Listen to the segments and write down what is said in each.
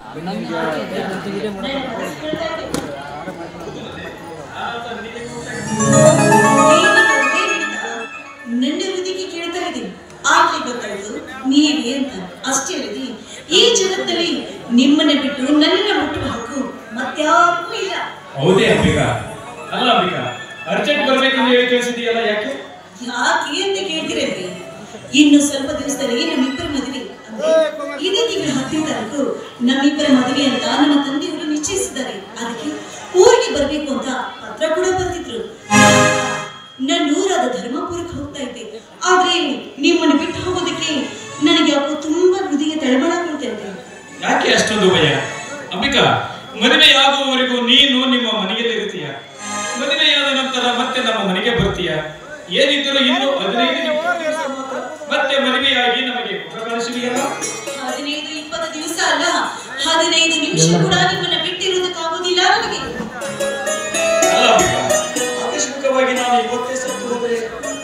ನನ್ನ ಹೃದಯಕ್ಕೆ ಕೇಳ್ತಾ ಇದ್ದೀನಿ. ಆಗ್ಲಿ ಗೊತ್ತಾಯ್ತು ನೀವೇ ಅಂತ. ಅಷ್ಟೇ ಅಲ್ಲದೆ ಈ ಜಗತ್ತಲ್ಲಿ ನಿಮ್ಮನ್ನ ಬಿಟ್ಟು ನನ್ನನ್ನ ಮುಟ್ಟುವ ಹಕ್ಕು ಮತ್ಯಾರಿಗೂ ಇಲ್ಲ. ಹೌದೇ ಅಂಬಿಕಾ? ಅಲ್ಲ ಅಂಬಿಕಾ, ಅರ್ಜೆಂಟ್ ಬರ್ಬೇಕೆಂದು ಹೇಳಿ ಕಳಿಸಿದೆಯಲ್ಲ, ಯಾಕೆ ಯಾಕೆ ಅಂತ ಕೇಳ್ತಿರಲ್ರಿ. ಇನ್ನು ಸ್ವಲ್ಪ ದಿವಸದಲ್ಲಿ ನಮ್ಮಿಬ್ಬರ ಮದುವೆ, ಇದೇ ತಿಂಗಳ 10ನೇ ತಾರೀಕು ನಮ್ಮಿಬ್ಬರ ಮದುವೆ ಅಂತ ನಮ್ಮ ತಂದೆಯವರು ನಿಶ್ಚಯಿಸಿದ್ದಾರೆ. ಅದಕ್ಕೆ ಊರಿಗೆ ಬರ್ಬೇಕು ಅಂತ ಪತ್ರ ಕೂಡ ಬರ್ತಿದ್ರು. ನನ್ನ ಊರಾದ ಧರ್ಮಪುರಕ್ಕೆ ಹೋಗ್ತಾ ಇದ್ದೆ. ಆದ್ರೆ ನಿಮ್ಮನ್ನು ಬಿಟ್ಟು ಹೋಗೋದಕ್ಕೆ ನನಗೆ ಯಾಕೋ ತುಂಬಾ ಹೃದಯ ತಳಮಳ ಕೊಡ್ತಾ ಇದೆ. ಯಾಕೆ ಅಷ್ಟೊಂದು ಭಯ ಅಂಬಿಕಾ? ಮದುವೆಯಾಗುವವರೆಗೂ ನೀನು ನಿಮ್ಮ ಮನೆಯಲ್ಲಿ ಇರ್ತೀಯ, ಮದುವೆಯಾದ ನಂತರ ಮತ್ತೆ ನಮ್ಮ ಮನೆಗೆ ಬರ್ತೀಯ. ಏನಿದ್ದರೂ ಇನ್ನು 15 ಮತ್ತೆ ಮದುವೆಯಾಗಿ ನಮಗೆ ಕಳಿಸುವಿಯಲ್ಲ. 15-20 ದಿವಸ ಅಲ್ಲ, 15 ನಿಮಿಷ ಕೂಡ ನಿಮ್ಮನ್ನ ಬಿಟ್ಟಿರುವುದಕ್ಕಾಗೋದಿಲ್ಲ ನನಗೆ. ಅಲ್ಲ ಅಂಬಿಕಾ, ಆಕಸ್ಮಿಕವಾಗಿ ನಾನು ಇವತ್ತೇ ಸತ್ತು ಹೋದರೆ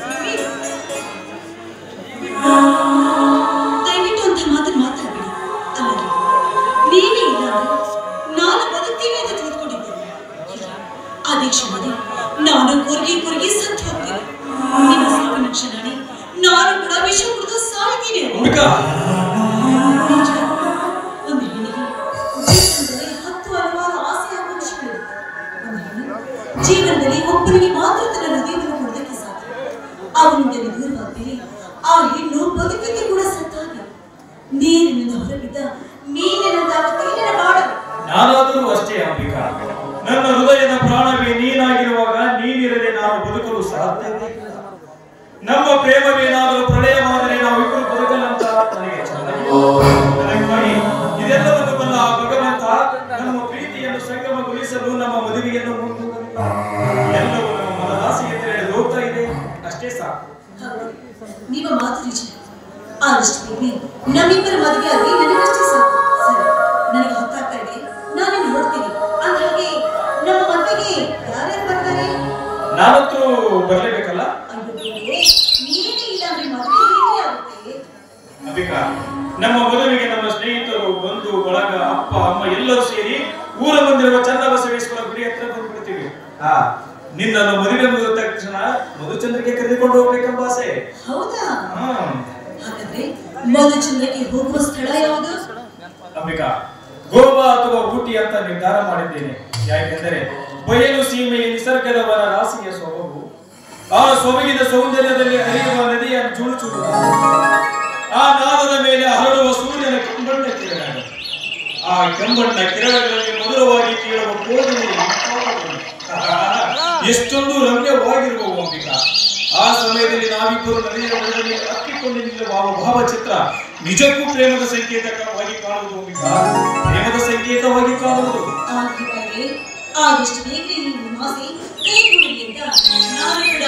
ದಯವಿಟ್ಟು ಅಂತ ಮಾತನ್ನು ಮಾತಾಡಬೇಡಿ. ಅಲ್ಲದೆ ನೀವೇ ಇಲ್ಲ ನಾನು ಬದುಕ್ತೀನಿ ಅಂತ ತಿಳಿದುಕೊಂಡಿದ್ದೇನೆ. ಅದೇ ಕ್ಷಣದಲ್ಲಿ ನಾನು ಕೊರಗಿ ಸತ್ತು ಹೋಗ್ತೀನಿ. ನಿಮ್ಮ ಸಾವಿನ ಕ್ಷಣನೇ ನಾನು ಕೂಡ ವಿಷ ಕುಡಿದು ಸಾಯ್ತೀನಿ. ಅಂಬಿಕಾ, ಒಂದು ಹೆಣ್ಣಿಗೆ ಜೀವನದಲ್ಲಿ 10 ಹಲವಾರು ಆಸೆ ಆಕಾಂಕ್ಷೆಗಳು. ಒಂದು ಹೆಣ್ಣು ಜೀವನದಲ್ಲಿ ಒಬ್ಬರಿಗೆ ಮಾತ್ರ ತನ್ನ ಹೃದಯವನ್ನು ಕೊಡೋದಕ್ಕೆ ಸಾಧ್ಯ. ಅವನಿಂದ ದೂರವಾದ್ಮೇಲೆ ಆ ಹೆಣ್ಣು ಬದುಕಿದ್ದು ಕೂಡ ಸತ್ತಾಗ ನೀರಿನಿಂದ ಹೊರಬಿದ್ದ ಮೀನಿನಂತಾಗುತ್ತೆ ನನ್ನ ಬಾಳು. ನಾನಾದರೂ ಅಷ್ಟೇ ಅಂಬಿಕಾ, ನನ್ನ ಹೃದಯದ ಪ್ರಾಣವೇ ನೀನಾಗಿರುವಾಗ ನೀನಿರದೆ ನಾನು ಬದುಕಲು ಸಾಧ್ಯವೇ ಇಲ್ಲ. ನಮ್ಮ ಪ್ರೇಮವೇನಾದರೂ ಪ್ರಳಯವಾದರೆ ನಾವಿಬ್ಬರು ಬದುಕಲಂತ ನನಗೆ ಚೆನ್ನಾಗಿ ಇದೆಲ್ಲವನ್ನು ಬಲ್ಲ ಆ ಭಗವಂತ ನಮ್ಮ ಪ್ರೀತಿಯನ್ನು ಸಂಗಮಗೊಳಿಸಲು ನಮ್ಮ ಮದುವೆಯನ್ನು ಎಲ್ಲವೂ ನಮ್ಮ ಮನದಾಸೆಗೆ ತೆರೆದು ಹೋಗ್ತಾ ಇದೆ. ಅಷ್ಟೇ ಸಾಕು. ನಿಮ್ಮ ಮಾತು ನಿಜ. ಆದಷ್ಟು ಬೇಗ ನಮ್ಮಿಬ್ಬರ ಮದುವೆ ಆಗಿ ನನಗಷ್ಟೇ ಸಾಕು. ಸರಿ, ನನಗೆ ಹೊತ್ತಾಗ್ತಾ ಇದೆ, ನಾನೇನು ಹೊರಡ್ತೀನಿ. ಅಂದ್ಹಾಗೆ ನಮ್ಮ ಮದುವೆಗೆ ಯಾರ್ಯಾರು ಬರ್ತಾರೆ? ನಾನಂತೂ ಬರಲೇಬೇಕಲ್ಲ. ನೀನೇ ಇಲ್ಲ ಅಂದ್ರೆ ಮದುವೆ ಹೇಗೆ ಆಗುತ್ತೆ? ಅಂಬಿಕಾ, ನಮ್ಮ ಮದುವೆಗೆ ನಮ್ಮ ಸ್ನೇಹಿತರು, ಬಂಧು ಬಳಗ, ಅಪ್ಪ ಅಮ್ಮ ಎಲ್ಲರೂ ಸೇರಿ ಊರ ಬಂದಿರುವ ಚನ್ನಬಸವೇಶ್ವರ ಗುಡಿ ಹತ್ರ ಬಂದ್ಬಿಡ್ತೀವಿ. ನಿನ್ನನ್ನು ಮದುವೆ ಮುಗಿದ ತಕ್ಷಣ ಮಧುಚಂದ್ರಕ್ಕೆ ಕರೆದುಕೊಂಡು ಹೋಗ್ಬೇಕೆಂಬ ಆಸೆ. ಹೌದಾ? ಹಾಗಾದ್ರೆ ಮಧುಚಂದ್ರಕ್ಕೆ ಹೋಗುವ ಸ್ಥಳ ಯಾವುದು? ಅಂಬಿಕಾ, ಗೋವಾ ಅಥವಾ ಊಟಿ ಅಂತ ನಿರ್ಧಾರ ಮಾಡಿದ್ದೇನೆ. ಯಾಕೆಂದರೆ ಬಯಲು ಸೀಮೆಯ ನಿಸರ್ಗದ ವನ ರಾಶಿಯ ಸೊಬಗು, ಆ ಸೊಬಗಿನ ಸೌಂದರ್ಯದಲ್ಲಿ ಹರಿಯುವ ನದಿಯ ಚುಳುಚುಳು, ಆ ನಾದದ ಮೇಲೆ ಹರಡುವ ಸೂರ್ಯನ ಕೆಂಬಣ್ಣ ಕಿರಣಗಳು, ಆ ಕೆಂಬಣ್ಣ ಕಿರಣಗಳಲ್ಲಿ ಮಧುರವಾಗಿ ಕೇಳುವ ಕೋಗಿಲೆಯ ಎಷ್ಟೊಂದು ರಮ್ಯವಾಗಿರುವವು ಅಂಬಿಕಾ. ಆ ಸಮಯದಲ್ಲಿ ನಾವಿಬ್ಬರು ನದಿಯ ಬದಲಿಗೆ ಅಪ್ಪಿಕೊಂಡು ನಿಲ್ಲುವ ಭಾವಚಿತ್ರ ನಿಜಕ್ಕೂ ಪ್ರೇಮದ ಸಂಕೇತವಾಗಿ ಕಾಣುವುದು ಅಂಬಿಕಾ, ಪ್ರೇಮದ ಸಂಕೇತವಾಗಿ ಕಾಣುವುದು. ಆದಷ್ಟು ಬೇಗ ಈ ಆಸೆ ಕೈಗೂಡಲಿ ಅಂತ ನಾನು ಕೂಡ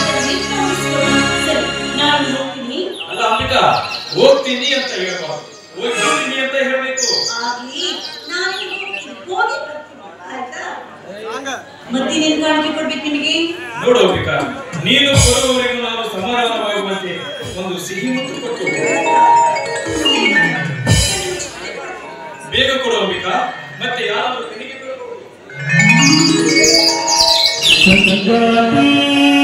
ನಾನು ಹೋಗ್ತೀನಿ. ಅಲ್ಲ ಅಂಬಿಕಾ, ಹೋಗ್ತೀನಿ ಅಂತ ಹೇಳ್ಬಾರ್ದು, ಹೋಗ್ತೀನಿ ಅಂತ ಹೇಳ್ಬೇಕು. ಆಗ್ಲಿ, ನಾನು ಹೋಗಿ ಬರ್ತೀನಿ. ಆಯ್ತಾ? ಮತ್ತೇನೇನು ಕಾಣಿಕೆ ಕೊಡ್ಬೇಕು ನಿಮಗೆ? ನೋಡು ಅಂಬಿಕಾ, ನೀನು ಕೊಡುವವರೆಗೂ ನಾನು ಸಮಾಧಾನವಾಗುವಂತೆ ಒಂದು ಸಿಹಿ ಮುತ್ತು ಕೊಟ್ಟು ಬೇಗ ಕೊಡು ಅಂಬಿಕಾ. ಮತ್ತೆ ಯಾರಾದರೂ ಕಣಿಗೆ